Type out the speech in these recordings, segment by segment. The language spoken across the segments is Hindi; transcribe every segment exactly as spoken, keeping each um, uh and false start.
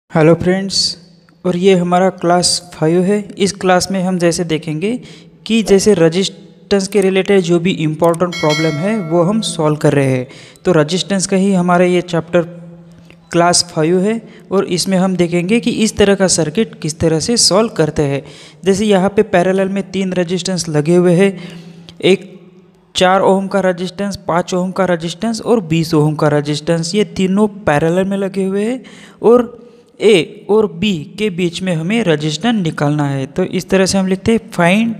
Hello friends. और ये हमारा क्लास फाइव है। इस क्लास में हम जैसे देखेंगे कि जैसे रजिस्टेंस के रिलेटेड जो भी इम्पोर्टेंट प्रॉब्लम है वो हम सॉल्व कर रहे हैं। तो रजिस्टेंस का ही हमारा ये चैप्टर क्लास फाइव है और इसमें हम देखेंगे कि इस तरह का सर्किट किस तरह से सॉल्व करते हैं। जैसे यहाँ पे पैरेलल में तीन रजिस्टेंस लगे हुए हैं, एक चार ओम का रजिस्टेंस, पाँच ओम का रजिस्टेंस और बीस ओम का रजिस्टेंस, ये तीनों पैरेलल में लगे हुए हैं और ए और बी के बीच में हमें रजिस्टेंस निकालना है। तो इस तरह से हम लिखते हैं find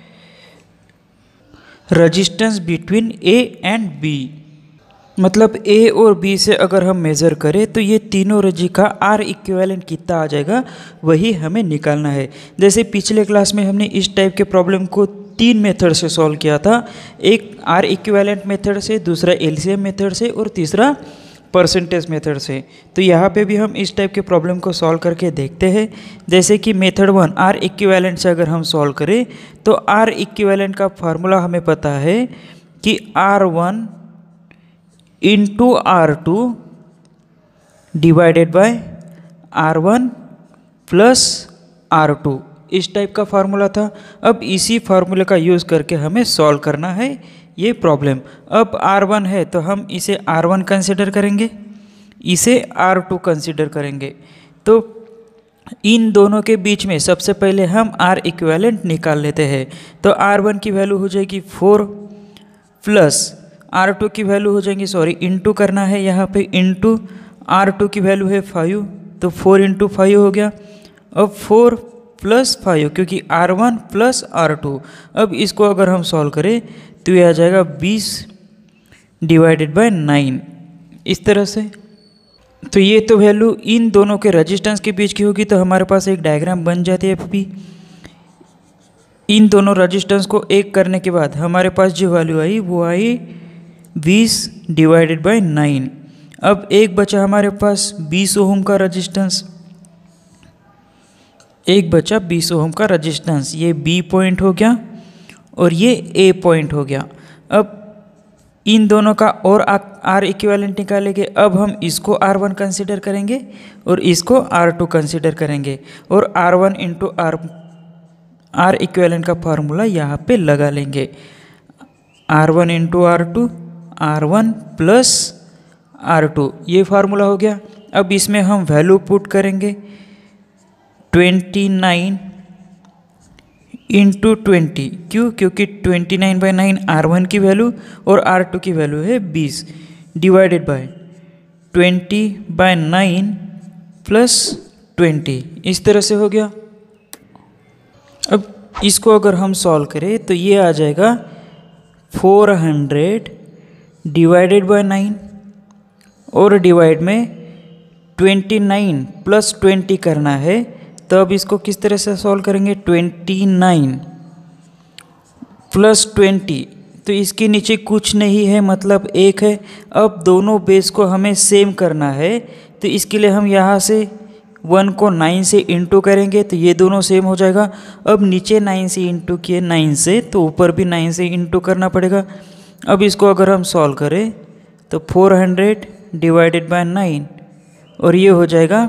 resistance between A and B. मतलब ए और बी से अगर हम मेज़र करें तो ये तीनों रजी का आर इक्विवेलेंट कितना आ जाएगा वही हमें निकालना है। जैसे पिछले क्लास में हमने इस टाइप के प्रॉब्लम को तीन मेथड से सॉल्व किया था, एक आर इक्विवेलेंट मेथड से, दूसरा एलसीएम मेथड से और तीसरा परसेंटेज मेथड से। तो यहाँ पे भी हम इस टाइप के प्रॉब्लम को सॉल्व करके देखते हैं। जैसे कि मेथड वन आर इक्विवेलेंट से अगर हम सॉल्व करें तो आर इक्विवेलेंट का फार्मूला हमें पता है कि R one into R two divided by R one plus R two, इस टाइप का फार्मूला था। अब इसी फार्मूले का यूज़ करके हमें सॉल्व करना है ये प्रॉब्लम। अब आर वन है तो हम इसे आर वन कंसिडर करेंगे, इसे आर टू कंसिडर करेंगे। तो इन दोनों के बीच में सबसे पहले हम आर इक्विवेलेंट निकाल लेते हैं। तो आर वन की वैल्यू हो जाएगी फोर प्लस आर टू की वैल्यू हो जाएगी, सॉरी इंटू करना है यहाँ पे, इंटू आर टू की वैल्यू है फाइव, तो फोर इंटू फाइव हो गया। अब फोर प्लस फाइव क्योंकि R one plus R two. अब इसको अगर हम सॉल्व करें तो ये आ जाएगा बीस डिवाइडेड बाय नाइन, इस तरह से। तो ये तो वैल्यू इन दोनों के रेजिस्टेंस के बीच की होगी, तो हमारे पास एक डायग्राम बन जाती है। एफ इन दोनों रेजिस्टेंस को एक करने के बाद हमारे पास जो वैल्यू आई वो आई बीस डिवाइडेड बाय नाइन। अब एक बचा हमारे पास बीस ओम का रेजिस्टेंस, एक बचा बीस ओम का रेजिस्टेंस, ये बी पॉइंट हो गया और ये ए पॉइंट हो गया। अब इन दोनों का और आर इक्विवेलेंट निकालेंगे। अब हम इसको आर वन कंसिडर करेंगे और इसको आर टू कंसिडर करेंगे और R one into R R equivalent का फार्मूला यहाँ पे लगा लेंगे। R one into R two, R one plus R two, ये फार्मूला हो गया। अब इसमें हम वैल्यू पुट करेंगे, ट्वेंटी नाइन इंटू ट्वेंटी, क्यों? क्योंकि twenty nine by nine R one की वैल्यू और आर टू की वैल्यू है बीस, divided by twenty by nine plus twenty, इस तरह से हो गया। अब इसको अगर हम सॉल्व करें तो ये आ जाएगा four hundred divided by nine और डिवाइड में ट्वेंटी नाइन प्लस ट्वेंटी करना है। तो अब इसको किस तरह से सॉल्व करेंगे, ट्वेंटी नाइन प्लस ट्वेंटी, तो इसके नीचे कुछ नहीं है मतलब एक है। अब दोनों बेस को हमें सेम करना है, तो इसके लिए हम यहाँ से वन को नाइन से इंटू करेंगे तो ये दोनों सेम हो जाएगा। अब नीचे नाइन से इंटू किए नाइन से, तो ऊपर भी नाइन से इंटू करना पड़ेगा। अब इसको अगर हम सॉल्व करें तो four hundred divided by nine और ये हो जाएगा,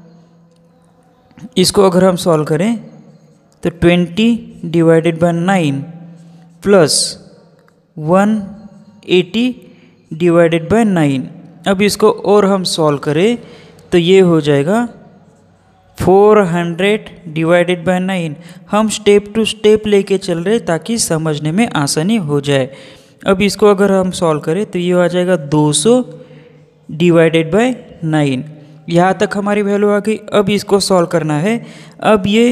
इसको अगर हम सॉल्व करें तो twenty divided by nine plus one eighty divided by nine. अब इसको और हम सॉल्व करें तो ये हो जाएगा four hundred divided by nine. हम स्टेप टू स्टेप लेके चल रहे ताकि समझने में आसानी हो जाए। अब इसको अगर हम सॉल्व करें तो ये आ जाएगा दो सौ डिवाइडेड बाय नाइन, यहाँ तक हमारी वैल्यू आ गई। अब इसको सॉल्व करना है। अब ये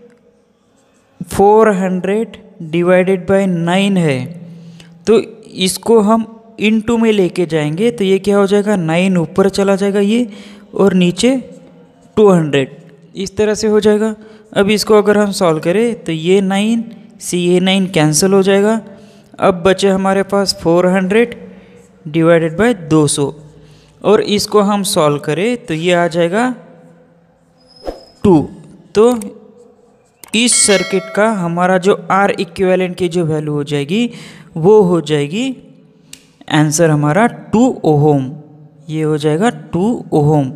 four hundred divided by nine है तो इसको हम इनटू में लेके जाएंगे तो ये क्या हो जाएगा, नाइन ऊपर चला जाएगा ये और नीचे टू हंड्रेड, इस तरह से हो जाएगा। अब इसको अगर हम सॉल्व करें तो ये नाइन से ये नाइन कैंसिल हो जाएगा। अब बचे हमारे पास फोर हंड्रेड डिवाइडेड बाय दो सौ और इसको हम सॉल्व करें तो ये आ जाएगा टू। तो इस सर्किट का हमारा जो आर इक्विवेलेंट की जो वैल्यू हो जाएगी वो हो जाएगी, आंसर हमारा टू ओहम, ये हो जाएगा टू ओहम।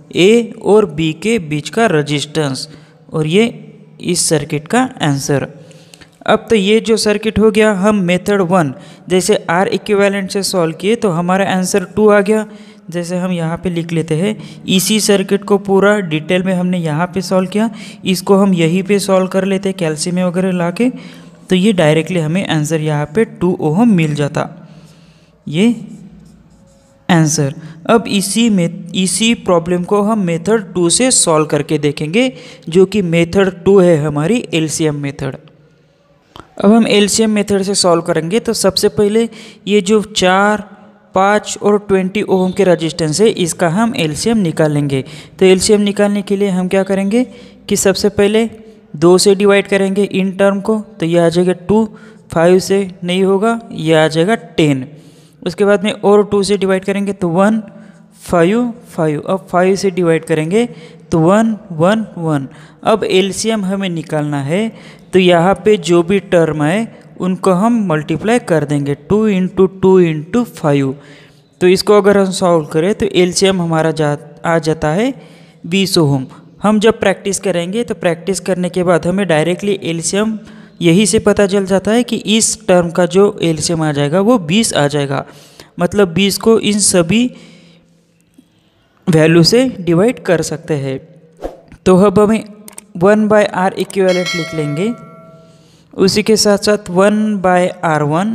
ए और बी के बीच का रजिस्टेंस, और ये इस सर्किट का आंसर। अब तो ये जो सर्किट हो गया, हम मेथड वन जैसे आर इक्विवेलेंट से सॉल्व किए तो हमारा आंसर टू आ गया। जैसे हम यहाँ पे लिख लेते हैं, इसी सर्किट को पूरा डिटेल में हमने यहाँ पे सॉल्व किया, इसको हम यहीं पे सॉल्व कर लेते हैं कैल्शियम वगैरह ला के, तो ये डायरेक्टली हमें आंसर यहाँ पे टू ओहम मिल जाता, ये आंसर। अब इसी में इसी प्रॉब्लम को हम मेथड टू से सॉल्व करके देखेंगे, जो कि मेथड टू है हमारी एलसीएम मेथड। अब हम एलसीएम मेथड से सॉल्व करेंगे तो सबसे पहले ये जो चार, पाँच और ट्वेंटी ओम के रजिस्टेंस है, इसका हम एलसीएम निकालेंगे। तो एलसीएम निकालने के लिए हम क्या करेंगे कि सबसे पहले दो से डिवाइड करेंगे इन टर्म को, तो ये आ जाएगा टू, फाइव से नहीं होगा, ये आ जाएगा टेन। उसके बाद में और टू से डिवाइड करेंगे तो वन, फाइव, फाइव। अब फाइव से डिवाइड करेंगे तो वन, वन, वन। अब एलसीएम हमें निकालना है, तो यहाँ पे जो भी टर्म है उनको हम मल्टीप्लाई कर देंगे, two into two into five. तो इसको अगर हम सॉल्व करें तो एलसीएम हमारा जा आ जाता है बीस ओम। हम जब प्रैक्टिस करेंगे तो प्रैक्टिस करने के बाद हमें डायरेक्टली एलसीएम यही से पता चल जाता है कि इस टर्म का जो एलसीएम आ जाएगा वो बीस आ जाएगा। मतलब बीस को इन सभी वैल्यू से डिवाइड कर सकते हैं। तो अब हमें वन बाय आर इक्विवेलेंट लिख लेंगे, उसी के साथ साथ one by R one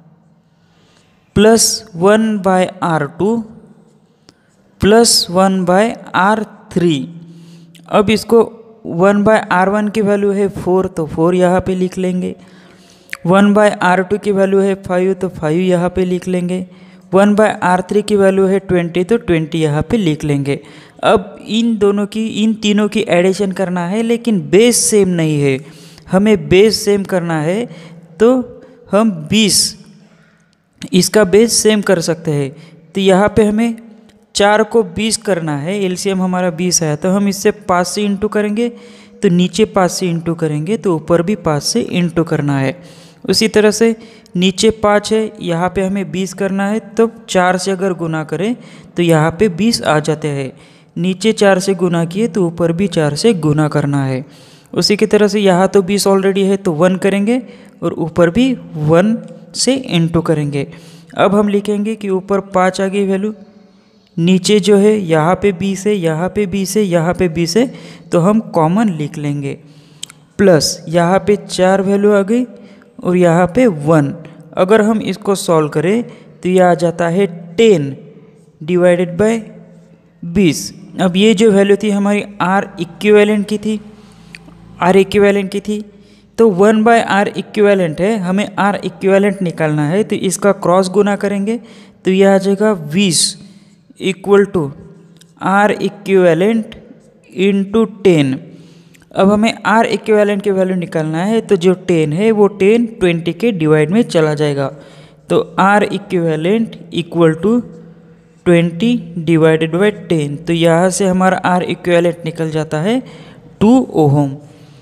plus one by R two plus one by R three. अब इसको वन बाय आर वन की वैल्यू है फोर, तो फोर यहाँ पे लिख लेंगे। वन बाय आर टू की वैल्यू है फाइव, तो फाइव यहाँ पे लिख लेंगे। वन बाय आर थ्री की वैल्यू है ट्वेंटी, तो ट्वेंटी यहाँ पे लिख लेंगे। अब इन दोनों की इन तीनों की एडिशन करना है, लेकिन बेस सेम नहीं है। हमें बेस सेम करना है तो हम बीस इसका बेस सेम कर सकते हैं। तो यहाँ पे हमें चार को बीस करना है, एलसीएम हमारा बीस है, तो हम इससे पाँच से इंटू करेंगे, तो नीचे पाँच से इंटू करेंगे तो ऊपर भी पाँच से इंटू करना है। उसी तरह से नीचे पाँच है, यहाँ पे हमें बीस करना है, तो चार से अगर गुना करें तो यहाँ पे बीस आ जाते हैं। नीचे चार से गुना किए तो ऊपर भी चार से गुना करना है। उसी की तरह से यहाँ तो बीस ऑलरेडी है तो वन करेंगे और ऊपर भी वन से इंटू करेंगे। अब हम लिखेंगे कि ऊपर पाँच आ गई वैल्यू, नीचे जो है यहाँ पे बीस है, यहाँ पे बीस है, यहाँ पे बीस है, तो हम कॉमन लिख लेंगे। प्लस यहाँ पे चार वैल्यू आ गई और यहाँ पे वन। अगर हम इसको सॉल्व करें तो ये आ जाता है टेन डिवाइडेड बाय बीस। अब ये जो वैल्यू थी हमारी आर इक्विवेलेंट की थी, आर इक्विवेलेंट की थी, तो वन बाय आर इक्विवेलेंट है, हमें आर इक्विवेलेंट निकालना है, तो इसका क्रॉस गुना करेंगे तो यह आ जाएगा बीस equal to R equivalent into ten. अब हमें आर इक्विवेलेंट की वैल्यू निकालना है, तो जो टेन है वो टेन ट्वेंटी के डिवाइड में चला जाएगा, तो R equivalent equal to twenty divided by ten. तो यहाँ से हमारा आर इक्विवेलेंट निकल जाता है टू ओहम।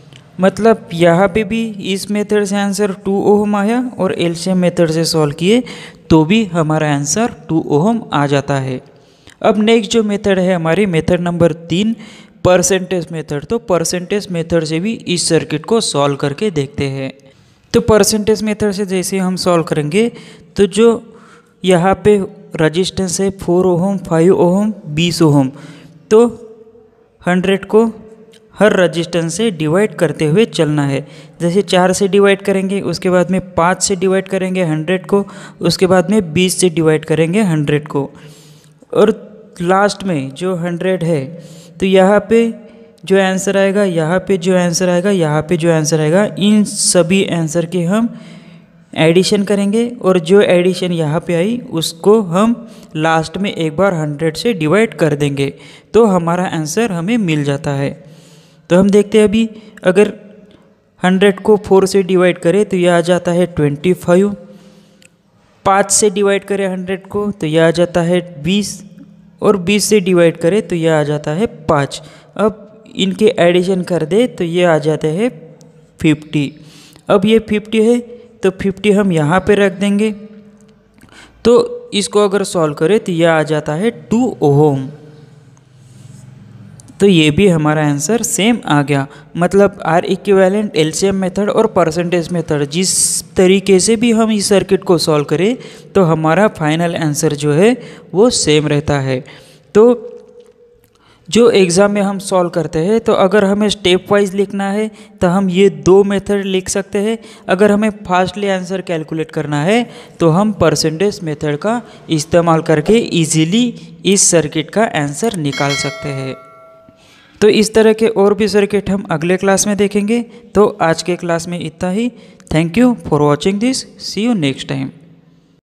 मतलब यहाँ पे भी इस मेथड से आंसर टू ओहम आया और एलसीएम मेथड से सॉल्व किए तो भी हमारा आंसर टू ओहम आ जाता है। अब नेक्स्ट जो मेथड है हमारी मेथड नंबर तीन, परसेंटेज मेथड। तो परसेंटेज मेथड से भी इस सर्किट को सॉल्व करके देखते हैं। तो परसेंटेज मेथड से जैसे हम सॉल्व करेंगे तो जो यहाँ पे रजिस्टेंस है फोर ओहम, फाइव ओहम, बीस ओहम, तो हंड्रेड को हर रजिस्टेंस से डिवाइड करते हुए चलना है। जैसे चार से डिवाइड करेंगे, उसके बाद में पाँच से डिवाइड करेंगे हंड्रेड को, उसके बाद में बीस से डिवाइड करेंगे हंड्रेड को, और लास्ट में जो हंड्रेड है तो यहाँ पे जो आंसर आएगा, यहाँ पे जो आंसर आएगा, यहाँ पे जो आंसर आएगा, इन सभी आंसर के हम एडिशन करेंगे और जो एडिशन यहाँ पे आई उसको हम लास्ट में एक बार हंड्रेड से डिवाइड कर देंगे, तो हमारा आंसर हमें मिल जाता है। तो हम देखते हैं अभी अगर हंड्रेड को फोर से डिवाइड करें तो यह आ जाता है ट्वेंटी फाइव, पाँच से डिवाइड करें हंड्रेड को तो यह आ जाता है बीस, और बीस से डिवाइड करें तो यह आ जाता है पाँच। अब इनके एडिशन कर दे तो ये आ जाते हैं फिफ्टी। अब ये फिफ्टी है तो फिफ्टी हम यहाँ पे रख देंगे, तो इसको अगर सॉल्व करें तो यह आ जाता है टू ओहम। तो ये भी हमारा आंसर सेम आ गया। मतलब आर इक्विवेलेंट, एलसीएम मेथड और परसेंटेज मेथड जिस तरीके से भी हम इस सर्किट को सॉल्व करें तो हमारा फाइनल आंसर जो है वो सेम रहता है। तो जो एग्ज़ाम में हम सॉल्व करते हैं तो अगर हमें स्टेप वाइज लिखना है तो हम ये दो मेथड लिख सकते हैं। अगर हमें फास्टली आंसर कैलकुलेट करना है तो हम परसेंटेज मेथड का इस्तेमाल करके इजीली इस सर्किट का आंसर निकाल सकते हैं। तो इस तरह के और भी सर्किट हम अगले क्लास में देखेंगे। तो आज के क्लास में इतना ही। Thank you for watching this. See you next time.